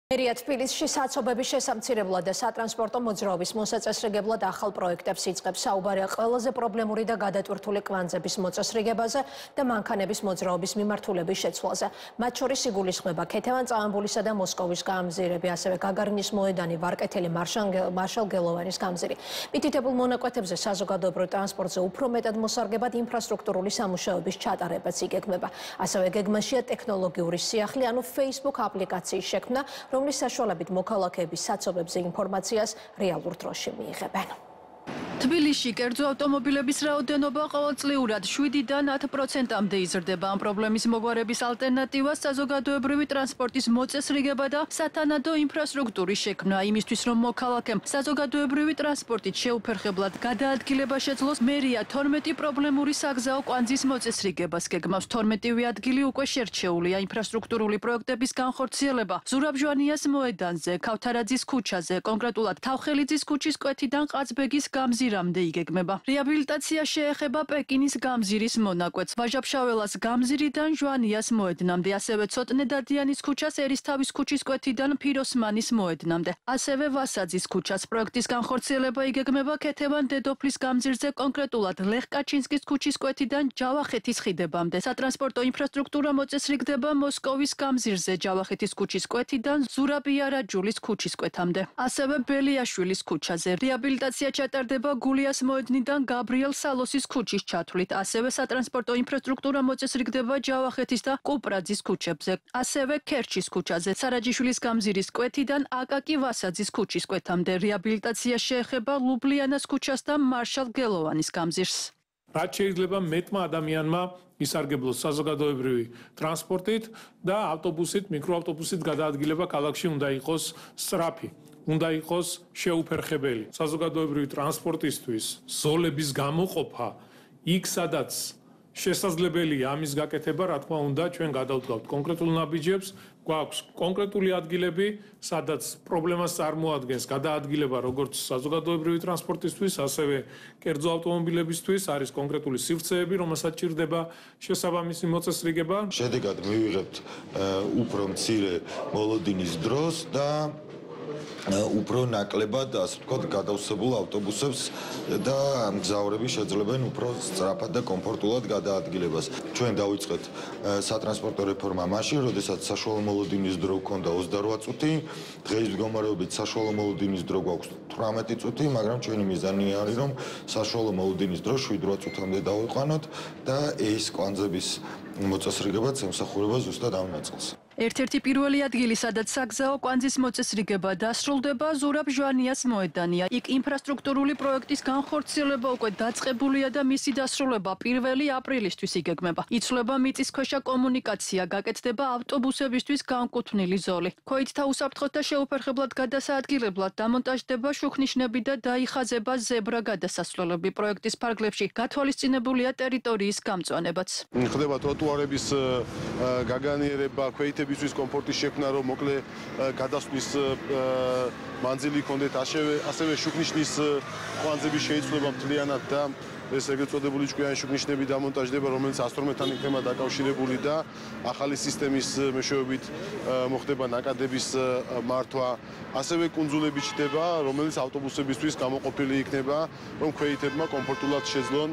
მერია თბილისში საცობების შესამცირებლად და სატრანსპორტო მოძრაობის მოსაწესრიგებლად ახალ პროექტებს იწყებს. საუბარია ყველაზე პრობლემური და გადატვირთული კვანძების მოწესრიგებაზე და მანქანების მოძრაობის მიმართულების შეცვლაზე. მათ შორის იგულისხმება ქეთევან-წამამბულისა და მოსკოვის გამზირები, ასევე გაგარინის მოედანი, ვარკეთილი მარშალ გელოვანის გამზირი. მითითებულ მონაკვეთებზე საზოგადოებრივ ტრანსპორტზე უფრო მეტად მოსარგებად ინფრასტრუქტურული სამუშაოების ჩატარებაც იგეგმება. ასევე გეგმაშია ტექნოლოგიური სიახლე, ანუ Facebook აპლიკაციის შექმნა, რომლის საშუალებით მოქალაქეების საცობებზე ინფორმაციას რეალურ დროში მიიღებენ. თბილისში კერძო ავტომობილების რაოდენობა ყოველწლიურად 7-დან 10%-მდე იზრდება. ამ პრობლემის მოგვარების ალტერნატივა საზოგადოებრივი ტრანსპორტის მოწესრიგება და სათანადო ინფრასტრუქტურის შექმნა. იმისთვის, რომ მოქალაქემ საზოგადოებრივი ტრანსპორტით შეუფერხებლად გადაადგილება შეძლოს, მერია 12 პრობლემური საგზაო კვანძის მოწესრიგებას გეგმავს. 12-ვე ადგილი უკვე შერჩეულია. ინფრასტრუქტურული პროექტების განხორციელება ზურაბ ჟვანიას მოედანზე, ქავთარაძის ქუჩაზე, კონკრეტულად თავხელიძის ქუჩის კვეთიდან ყაცბეგის გამზირამდე იგეგმება. რეაბილიტაცია შეეხება პეკინის გამზირის მონაკვეთს, ვაჟა-ფშაველას გამზირიდან ჟვანიას მოედნამდე, ასევე ცოტნე დადიანის ქუჩას ერისთავის ქუჩის კვეთიდან ფიროსმანის მოედნამდე, ასევე ვასაძის ქუჩას. პროექტის განხორციელება იგეგმება ქეთევან დედოფლის გამზირზე, კონკრეტულად ლეხ კაჩინსკის ქუჩის კვეთიდან ჯავახეთის ხიდებამდე. სატრანსპორტო ინფრასტრუქტურა მოწესრიგდება მოსკოვის გამზირზე, ჯავახეთის ქუჩის კვეთიდან ზურაბ იარაჯულის ქუჩის კვეთამდე, ასევე ბელიაშვილის ქუჩაზე. რეაბილიტაცია ჩატარდება გულიას მოედნიდან გაბრიელ სალოსის ქუჩის ჩათვლით, ასევე სატრანსპორტო ინფრასტრუქტურა მოწესრიგდება ჯავახეთის და კუპრაძის ქუჩებზე, ასევე ქერჩის ქუჩაზე, სარაჯიშვილის გამზირის კვეთიდან აკაკი ვასაძის ქუჩის კვეთამდე. რეაბილიტაცია შეეხება ლუბლიანას ქუჩას და მარშალ გელოვანის გამზირს. რაც შეიძლება მეტმა ადამიანმა ისარგებლოს საზოგადოებრივი ტრანსპორტით და ავტობუსით, მიკროავტობუსით გადაადგილება ქალაქში უნდა იყოს სწრაფი. უნდა იყოს შეუფერხებელი. საზოგადოებრივი ტრანსპორტისთვის ზოლების გამოყოფა იქ, სადაც შესაძლებელია ამის გაკეთება, რა თქმა უნდა, ჩვენ გადავდგავთ კონკრეტულ ნაბიჯებს, გვაქვს კონკრეტული ადგილები, სადაც პრობლემას წარმოადგენს გადაადგილება როგორც საზოგადოებრივი ტრანსპორტისთვის, ასევე კერძო ავტომობილებისთვის, არის კონკრეტული სივრცეები, რომელსაც ჭირდება შესაბამისი მოწესრიგება. შედეგად მივიღებთ უფრო მცირე მოლოდინის დროს და უფრო ნაკლებად, ასე ვთქვათ, გადავსებულ ავტობუსებს და მგზავრები შეძლებენ უფრო სწრაფად და კომფორტულად გადაადგილებას. ჩვენ დავიწყეთ სატრანსპორტო რეფორმა მაშინ, როდესაც საშუალო მოლოდინის დრო გვქონდა 28 წუთი, დღეს მდგომარეობით საშუალო მოლოდინის დრო გვაქვს 18 წუთი, მაგრამ ჩვენი მიზანი არის, რომ საშუალო მოლოდინის დრო 7-8 წუთამდე დავიყვანოთ და ეს კვანძების მოწესრიგებაც ემსახურება ზუსტად ამ ნაწილს. ერთ-ერთი პირველი ადგილი, სადაც საგზაო კვანძის მოწესრიგება დასრულდება, ზურაბ ჟვანიას მოედანია. იქ ინფრასტრუქტურული პროექტის განხორციელება უკვე დაწყებულია და მისი დასრულება 1 აპრილისთვის იგეგმება. იცვლება მიწისქვეშა კომუნიკაცია, გაკეთდება ავტობუსებისთვის განკუთვნილი ზოლი. ქვეითთა უსაფრთხოთა შეუფერხებლად გადასაადგილებლად დამონტაჟდება შუქნიშნები და დაიხაზება ზებრა გადასასვლელები. პროექტის ფარგლებში გათვალისწინებულია ტერიტორიის გამწვანებაც. ხდება ტროტუარების გაგანიერება, ქვეითებისთვის კომფორტის შექმნა, რომ მოკლე გადასვლის მანძილი ჰქონდეთ, ასევე შუქნიშნის კვანძები შეიცვლება მთლიანად და ეს ეგრეთ წოდებული ჭკვიანი შუქნიშნები დამონტაჟდება, რომელიც 112-თან იქნება დაკავშირებული და ახალი სისტემის მეშვეობით მოხდება ნაკადების მართვა. ასევე კუნძულები ჩდება, რომელიც ავტობუსებისთვის გამოყოფილი იქნება, რომ ქვეითებმა კომფორტულად შეძლონ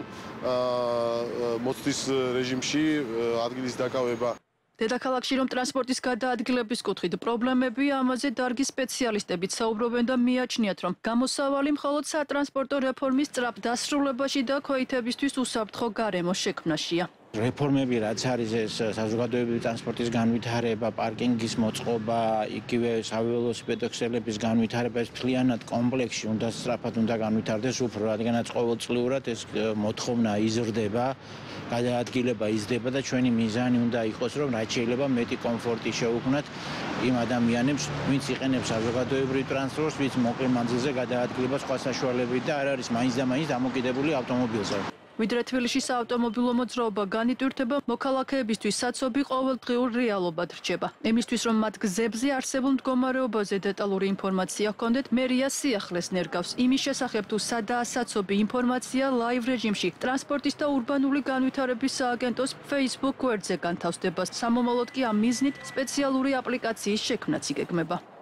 მოცდის რეჟიმში ადგილის დაკავება. დედაქალაქში რომ ტრანსპორტის გადაადგილების კუთხით პრობლემებია, ამაზე დარგი სპეციალისტებიც საუბრობენ და მიაჩნიათ, რომ გამოსავალი მხოლოდ სატრანსპორტო რეფორმის სწრაფ დასრულებაში და ქვეითებისთვის უსაფრთხო გარემოს შექმნაშია. რეფორმები რაც არის ეს საზოგადოებრივი ტრანსპორტის განვითარება, პარკინგის მოწყობა, იგივე საველოსიპედო ქსელების განვითარება, ეს მთლიანად კომპლექსში უნდა სწრაფად უნდა განვითარდეს უფრო, რადგანაც ყოველწლიურად ეს მოთხოვნა იზრდება, გადაადგილება იზრდება და ჩვენი მიზანი უნდა იყოს, რომ რაც შეიძლება მეტი კომფორტი შეუქმნათ იმ ადამიანებს, ვინც იყენებს საზოგადოებრივ ტრანსპორტს, ვინც მოკლე მანძილზე გადაადგილება სხვა საშუალებებით და არ არის მაინც და მაინც დამოკიდებული ავტომობილზე. ვიდრე თბილისში საავტომობილო მოძრაობა განიტვირთება, მოქალაქეებისთვის საცობი ყოველდღიურ რეალობად რჩება. იმისთვის, რომ მათ გზებზე არსებულ მდგომარეობაზე დეტალური ინფორმაცია ჰქონდეთ, მერია სიახლეს ნერგავს იმის შესახებ, თუ სადაა საცობი ინფორმაცია ლაივ რეჟიმში. ტრანსპორტის და ურბანული განვითარების სააგენტოს Facebook გვერდზე განთავსდება. სამომავლოდ კი ამ მიზნით სპეციალური აპლიკაციის შექმნაც იგეგმება.